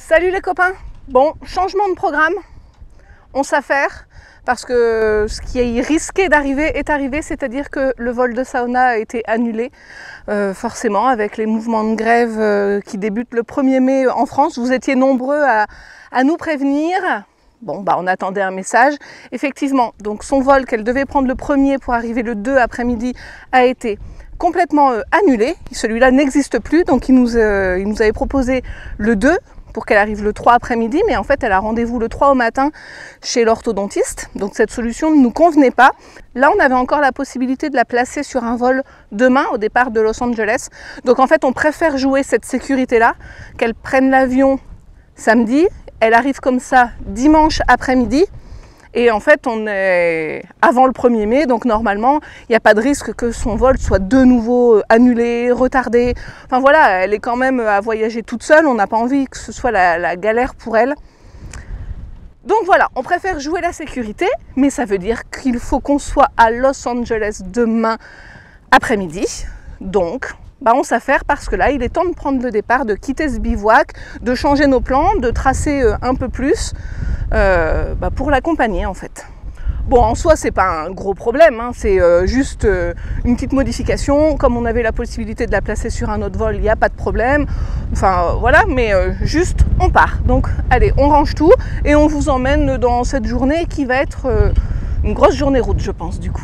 Salut les copains. Bon, changement de programme, on s'affaire parce que ce qui est risqué d'arriver est arrivé, c'est-à-dire que le vol de Saona a été annulé, forcément avec les mouvements de grève qui débutent le 1er mai en France. Vous étiez nombreux à nous prévenir. Bon, on attendait un message. Effectivement, donc son vol qu'elle devait prendre le 1er pour arriver le 2 après-midi a été complètement annulé. Celui-là n'existe plus, donc il nous avait proposé le 2 pour qu'elle arrive le 3 après-midi, mais en fait elle a rendez-vous le 3 au matin chez l'orthodontiste, donc cette solution ne nous convenait pas. Là on avait encore la possibilité de la placer sur un vol demain au départ de Los Angeles, donc en fait on préfère jouer cette sécurité-là, qu'elle prenne l'avion samedi, elle arrive comme ça dimanche après-midi, et en fait on est avant le 1er mai, donc normalement il n'y a pas de risque que son vol soit de nouveau annulé, retardé. Enfin voilà, elle est quand même à voyager toute seule, on n'a pas envie que ce soit la galère pour elle. Donc voilà, on préfère jouer la sécurité, mais ça veut dire qu'il faut qu'on soit à Los Angeles demain après-midi. Donc on s'affaire parce que là il est temps de prendre le départ, de quitter ce bivouac, de changer nos plans, de tracer un peu plus pour l'accompagner en fait. Bon, en soi c'est pas un gros problème, hein, c'est juste une petite modification. Comme on avait la possibilité de la placer sur un autre vol, il n'y a pas de problème. Enfin voilà, mais juste on part. Donc allez, on range tout et on vous emmène dans cette journée qui va être une grosse journée route, je pense du coup.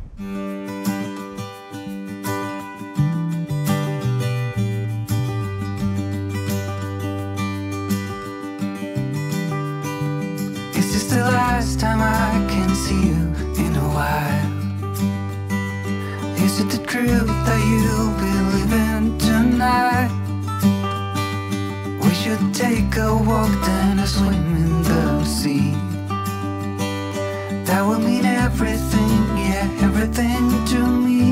The last time I can see you in a while. Is it the truth that you'll be leaving tonight? We should take a walk then a swim in the sea. That will mean everything, yeah, everything to me.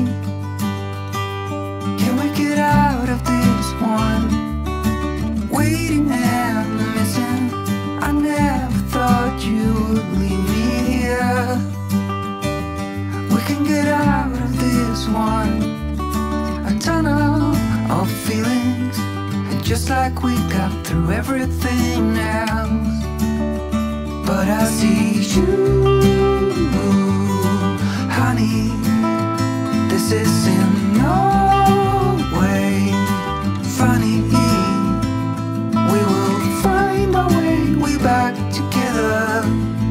Can we get out of this one? Waiting and missing. I never thought you would leave me here. We can get out of this one, a tunnel of feelings, just like we got through everything else. But I see you, honey, this is in no way funny. We will find our way back together.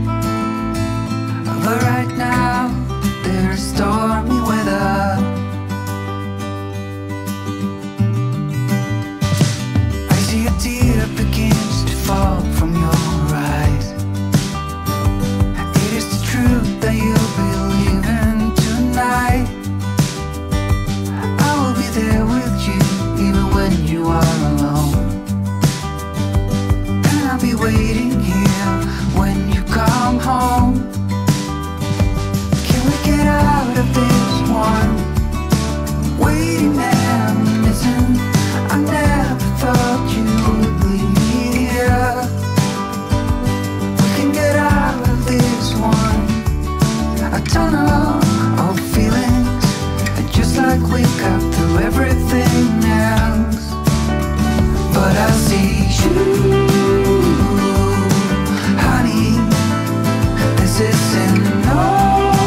But right now, there's stormy weather. I see a tear begins to fall from your eyes. It is the truth that you'll be leaving tonight. I will be there with you, even when you are alone. And I'll be waiting here when you come home. Get out of this one, waiting and missing. I never thought you would leave me here. We can get out of this one, a tunnel of feelings, just like we got through everything else. But I see you, honey, this is in no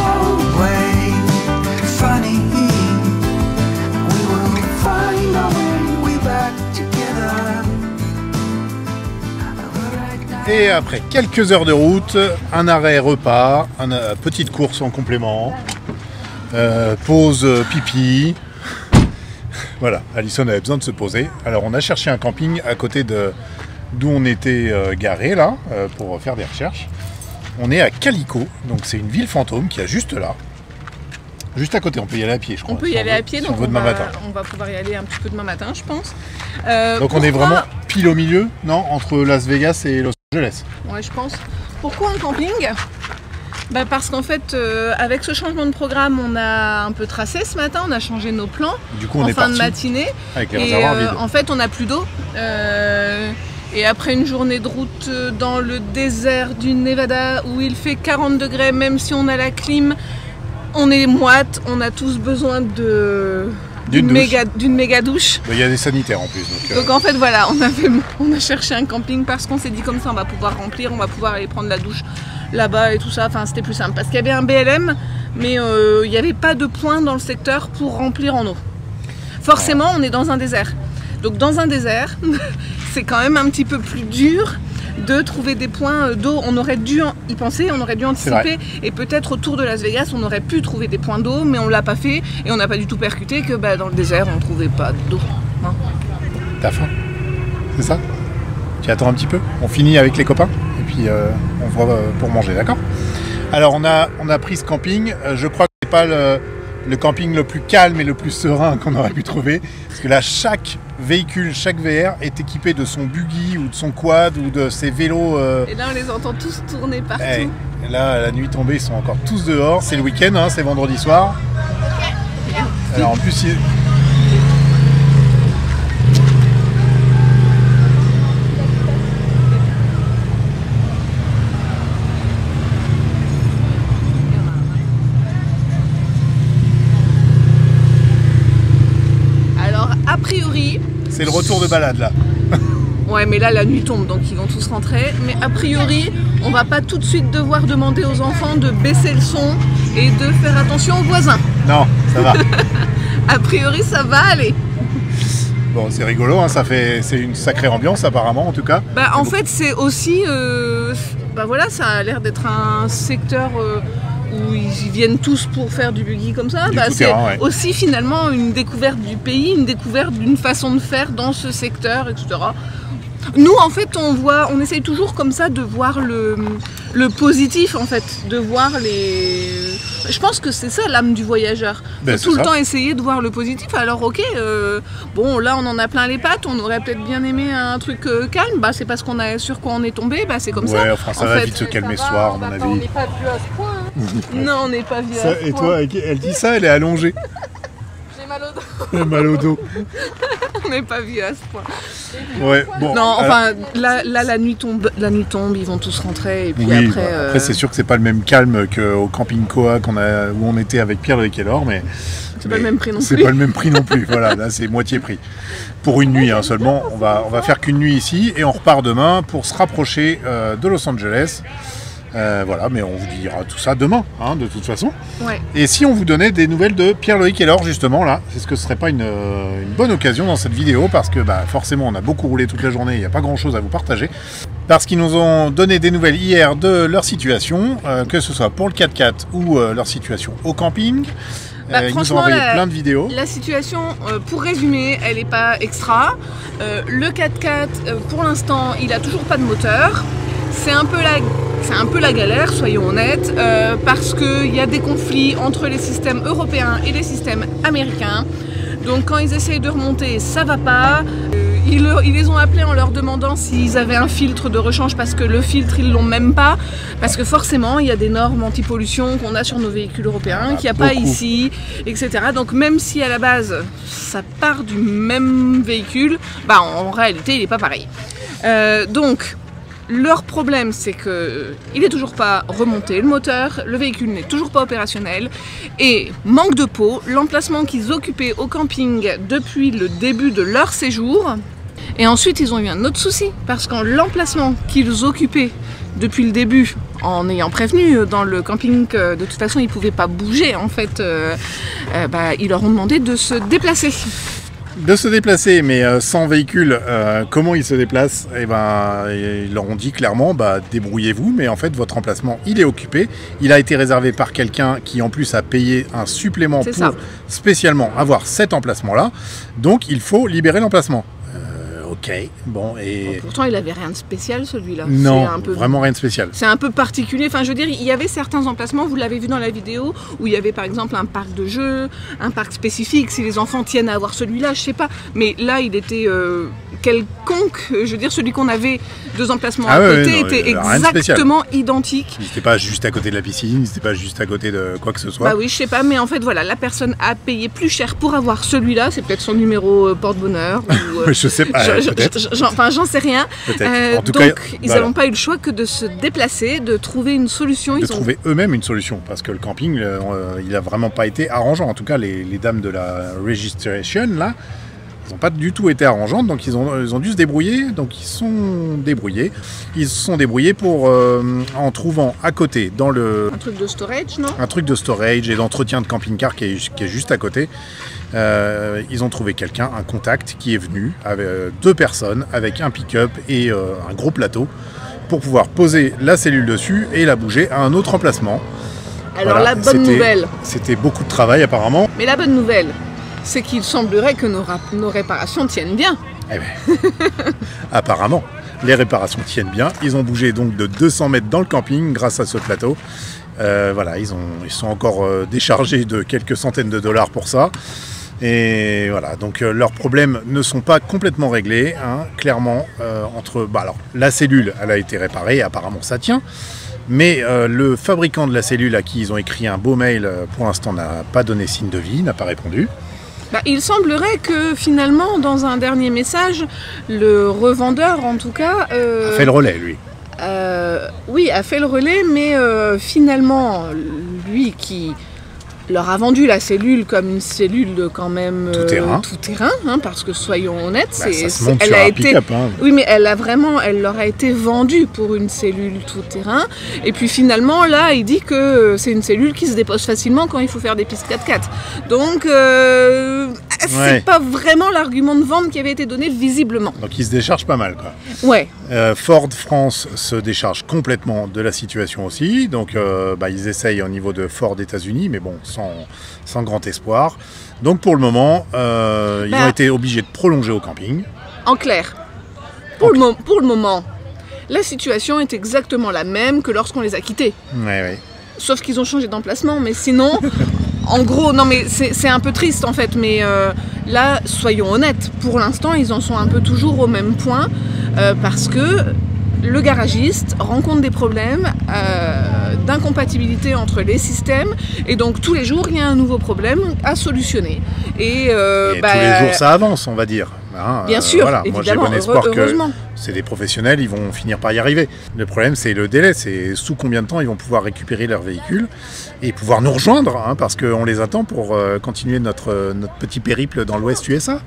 Et après quelques heures de route, un arrêt repas, petite course en complément, pause pipi. Voilà, Alison avait besoin de se poser. Alors on a cherché un camping à côté d'où on était garé là, pour faire des recherches. On est à Calico, donc c'est une ville fantôme qui est juste là. Juste à côté, on peut y aller à pied, je crois. On peut y aller à pied, donc on va pouvoir y aller un petit peu demain matin, je pense. Donc on est vraiment pile au milieu, non, entre Las Vegas et Los Angeles. Ouais, je pense. Pourquoi un camping ? Parce qu'en fait, avec ce changement de programme, on a un peu tracé ce matin, on a changé nos plans du coup, on est fin parti de matinée. Avec les réservoirs vides. En fait, on n'a plus d'eau. Et après une journée de route dans le désert du Nevada où il fait 40 degrés, même si on a la clim, on est moite, on a tous besoin de d'une méga douche. Il y a des sanitaires en plus. Donc en fait voilà, on a cherché un camping parce qu'on s'est dit comme ça on va pouvoir remplir, on va pouvoir aller prendre la douche là-bas et tout ça, enfin c'était plus simple. Parce qu'il y avait un BLM, mais il n'y avait pas de point dans le secteur pour remplir en eau. Forcément on est dans un désert. Donc dans un désert, c'est quand même un petit peu plus dur de trouver des points d'eau. On aurait dû y penser, on aurait dû anticiper, et peut-être autour de Las Vegas on aurait pu trouver des points d'eau, mais on l'a pas fait et on n'a pas du tout percuté que dans le désert on trouvait pas d'eau. Hein. T'as faim? C'est ça? Tu attends un petit peu? On finit avec les copains et puis on voit pour manger, d'accord? Alors on a pris ce camping, je crois que c'est pas le camping le plus calme et le plus serein qu'on aurait pu trouver, parce que là chaque véhicule, chaque VR est équipé de son buggy ou de son quad ou de ses vélos. Et là on les entend tous tourner partout. Et là la nuit tombée ils sont encore tous dehors, c'est le week-end, hein, c'est vendredi soir. Alors en plus a priori... C'est le retour de balade là. Ouais mais là la nuit tombe donc ils vont tous rentrer. Mais a priori on va pas tout de suite devoir demander aux enfants de baisser le son et de faire attention aux voisins. Non, ça va. A priori ça va aller. Bon c'est rigolo, hein, c'est une sacrée ambiance apparemment en tout cas. En fait c'est aussi... voilà, ça a l'air d'être un secteur... où ils viennent tous pour faire du buggy comme ça, c'est aussi finalement une découverte du pays, une découverte d'une façon de faire dans ce secteur, etc. Nous en fait on essaye toujours comme ça de voir le positif en fait, de voir les... Je pense que c'est ça l'âme du voyageur, tout le temps essayer de voir le positif. Alors ok, bon là on en a plein les pattes, on aurait peut-être bien aimé un truc calme, c'est parce qu'on a sur quoi on est tombé, c'est comme ça. Ouais, enfin ça va vite se calmer ce soir à mon avis. On n'est pas vieux à ce point. Hein. Non, on n'est pas vieux à ce point. Et toi, elle dit ça, elle est allongée. J'ai mal au dos. Elle a mal au dos. On n'est pas vieux à ce point. Ouais, bon. Non, enfin, là, la nuit tombe, ils vont tous rentrer et puis oui, après... c'est sûr que c'est pas le même calme qu'au camping Koa où on était avec Pierre-Loïc et Laure, mais... C'est pas le même prix non plus. C'est pas le même prix non plus, voilà, là c'est moitié prix. Pour une nuit seulement, on va faire qu'une nuit ici et on repart demain pour se rapprocher de Los Angeles. Voilà, mais on vous dira tout ça demain, de toute façon. Ouais. Et si on vous donnait des nouvelles de Pierre-Loïc et Laure, justement, là, est-ce que ce serait pas une bonne occasion dans cette vidéo, parce que forcément, on a beaucoup roulé toute la journée, il n'y a pas grand-chose à vous partager, parce qu'ils nous ont donné des nouvelles hier de leur situation, que ce soit pour le 4x4 ou leur situation au camping. Ils nous ont envoyé plein de vidéos. La situation, pour résumer, elle n'est pas extra. Le 4x4, pour l'instant, il n'a toujours pas de moteur. C'est un peu la galère, soyons honnêtes, parce qu'il y a des conflits entre les systèmes européens et les systèmes américains. Donc quand ils essayent de remonter, ça va pas. Ils les ont appelés en leur demandant s'ils avaient un filtre de rechange, parce que le filtre ils l'ont même pas, parce que forcément il y a des normes anti-pollution qu'on a sur nos véhicules européens qu'il n'y a pas ici, etc. Donc même si à la base ça part du même véhicule, en réalité il n'est pas pareil. Donc leur problème, c'est qu'il n'est toujours pas remonté le moteur, le véhicule n'est toujours pas opérationnel et manque de peau, l'emplacement qu'ils occupaient au camping depuis le début de leur séjour. Et ensuite, ils ont eu un autre souci, parce que l'emplacement qu'ils occupaient depuis le début, en ayant prévenu dans le camping que de toute façon ils ne pouvaient pas bouger, en fait, ils leur ont demandé de se déplacer. De se déplacer, mais sans véhicule, comment ils se déplacent? Ils leur ont dit clairement, débrouillez-vous, mais en fait votre emplacement il est occupé, il a été réservé par quelqu'un qui en plus a payé un supplément pour spécialement avoir cet emplacement-là, donc il faut libérer l'emplacement. Ok, bon et... pourtant il avait rien de spécial celui-là. Non, vraiment rien de spécial. C'est un peu particulier, enfin je veux dire, il y avait certains emplacements, vous l'avez vu dans la vidéo, où il y avait par exemple un parc de jeux, un parc spécifique, si les enfants tiennent à avoir celui-là, je sais pas. Mais là il était quelconque, je veux dire celui qu'on avait, deux emplacements à côté, était exactement identique. Il n'était pas juste à côté de la piscine, il n'était pas juste à côté de quoi que ce soit. Oui, je sais pas, mais en fait voilà, la personne a payé plus cher pour avoir celui-là, c'est peut-être son numéro porte-bonheur. Ou, je sais pas. Peut-être. J'en sais rien. Peut-être. En tout donc, cas, ils voilà. n'ont pas eu le choix que de se déplacer, de trouver une solution. De Ils ont trouver eux-mêmes une solution, parce que le camping, il n'a vraiment pas été arrangeant. En tout cas, les dames de la registration, là, ils n'ont pas du tout été arrangeantes, donc ils ont dû se débrouiller. Donc ils se sont débrouillés. Ils se sont débrouillés pour, en trouvant à côté, dans le... un truc de storage, non? un truc de storage et d'entretien de camping-car qui est juste à côté. Ils ont trouvé quelqu'un, un contact, qui est venu avec 2 personnes avec un pick-up et un gros plateau pour pouvoir poser la cellule dessus et la bouger à un autre emplacement. Alors Voilà, la bonne nouvelle, C'était beaucoup de travail apparemment. mais la bonne nouvelle, c'est qu'il semblerait que nos réparations tiennent bien. Eh ben, apparemment, les réparations tiennent bien. Ils ont bougé donc de 200 mètres dans le camping grâce à ce plateau. Voilà, ils sont encore déchargés de quelques centaines de dollars pour ça. Et voilà, donc leurs problèmes ne sont pas complètement réglés, hein, clairement. Alors, la cellule, elle a été réparée, apparemment ça tient. Mais le fabricant de la cellule à qui ils ont écrit un beau mail, pour l'instant n'a pas donné signe de vie, n'a pas répondu. Il semblerait que finalement, dans un dernier message, le revendeur, en tout cas... A fait le relais, lui. Oui, a fait le relais, mais finalement, lui qui leur a vendu la cellule comme une cellule quand même Tout terrain. hein, parce que soyons honnêtes, Ça se monte sur un pick-up. Hein. oui, mais elle leur a été vendue pour une cellule tout terrain. Et puis finalement, là, il dit que c'est une cellule qui se dépose facilement quand il faut faire des pistes 4x4. Donc, c'est pas vraiment l'argument de vente qui avait été donné visiblement. Donc il se décharge pas mal, quoi. Ouais. Ford France se décharge complètement de la situation aussi. Donc ils essayent au niveau de Ford États-Unis, mais bon, sans grand espoir. Donc pour le moment, ils ont été obligés de prolonger au camping. En clair, pour le moment, la situation est exactement la même que lorsqu'on les a quittés. Ouais. Sauf qu'ils ont changé d'emplacement, mais sinon, en gros, non mais c'est un peu triste en fait, mais là, soyons honnêtes, pour l'instant, ils en sont un peu toujours au même point, parce que le garagiste rencontre des problèmes d'incompatibilité entre les systèmes, et donc tous les jours, il y a un nouveau problème à solutionner. Et tous les jours, ça avance, on va dire. Hein, bien sûr, voilà. Moi, j'ai bon espoir que heureusement. c'est des professionnels, ils vont finir par y arriver. Le problème, c'est le délai, c'est sous combien de temps ils vont pouvoir récupérer leur véhicule et pouvoir nous rejoindre, hein, parce qu'on les attend pour continuer notre petit périple dans l'Ouest USA.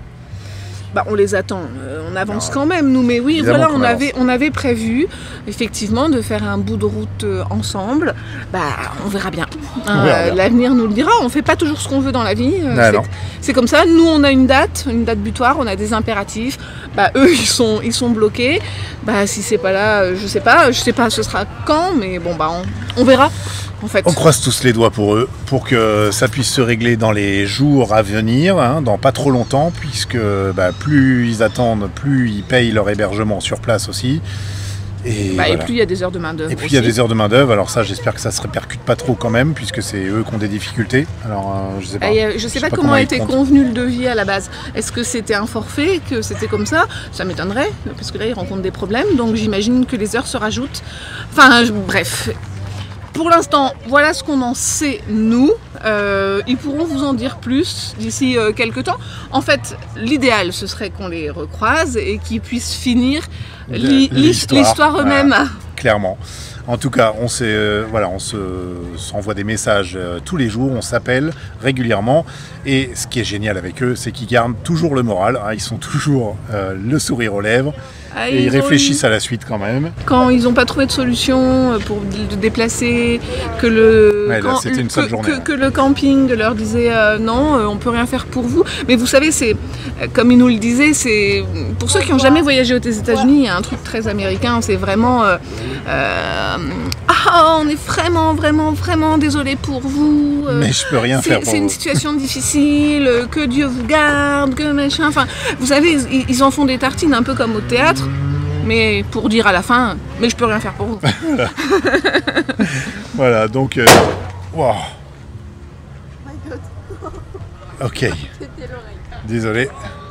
On les attend, on avance quand même nous, mais oui, voilà, on avait prévu effectivement de faire un bout de route ensemble. On verra bien. L'avenir nous le dira, on fait pas toujours ce qu'on veut dans la vie, c'est comme ça. Nous, on a une date butoir, on a des impératifs. Eux, ils sont bloqués. Si c'est pas là, je sais pas ce sera quand, mais bon, on verra. En fait. On croise tous les doigts pour eux, pour que ça puisse se régler dans les jours à venir, hein, dans pas trop longtemps, puisque plus ils attendent, plus ils payent leur hébergement sur place aussi. Et, voilà. Et plus il y a des heures de main-d'œuvre. Et puis il y a des heures de main-d'œuvre, alors ça j'espère que ça se répercute pas trop quand même, puisque c'est eux qui ont des difficultés. Alors je sais pas. Comment a été convenu le devis à la base. Est-ce que c'était un forfait, que c'était comme ça? Ça m'étonnerait, parce que là ils rencontrent des problèmes, donc j'imagine que les heures se rajoutent. Bref. Pour l'instant, voilà ce qu'on en sait, nous. Ils pourront vous en dire plus d'ici quelques temps. En fait, l'idéal, ce serait qu'on les recroise et qu'ils puissent finir l'histoire eux-mêmes. Voilà, clairement. En tout cas, on s'envoie des messages tous les jours, on s'appelle régulièrement. Et ce qui est génial avec eux, c'est qu'ils gardent toujours le moral. Hein, ils sont toujours le sourire aux lèvres. Et ils réfléchissent à la suite quand même. Quand ils n'ont pas trouvé de solution pour le déplacer, que le camping leur disait non, on peut rien faire pour vous. Mais vous savez, c'est comme ils nous le disaient, c'est pour ceux qui n'ont jamais voyagé aux États-Unis, il y a un truc très américain, c'est vraiment on est vraiment désolé pour vous. Mais je peux rien faire pour vous. C'est une situation difficile, que Dieu vous garde, que machin. Enfin, vous savez, ils en font des tartines un peu comme au théâtre. Mais pour dire à la fin, mais je peux rien faire pour vous. Voilà, donc... Wow. Ok. Désolé.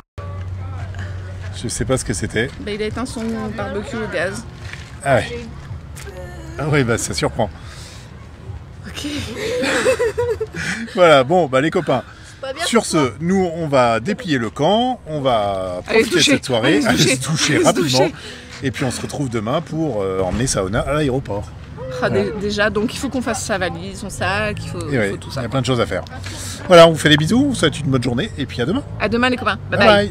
Je sais pas ce que c'était. Il a éteint son barbecue au gaz. Ah ouais. Ah oui, ça surprend. Ok. Voilà, bon, les copains. Sur ce, nous on va déplier le camp, on va profiter de cette soirée, aller se doucher rapidement. Et puis on se retrouve demain pour emmener Saona à l'aéroport. Déjà, donc il faut qu'on fasse sa valise, son sac, il faut tout ça. Il y a plein de choses à faire. Voilà, on vous fait des bisous, on vous souhaite une bonne journée et puis à demain. À demain les copains. Bye bye. Bye.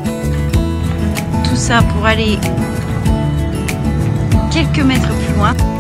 Pour aller quelques mètres plus loin.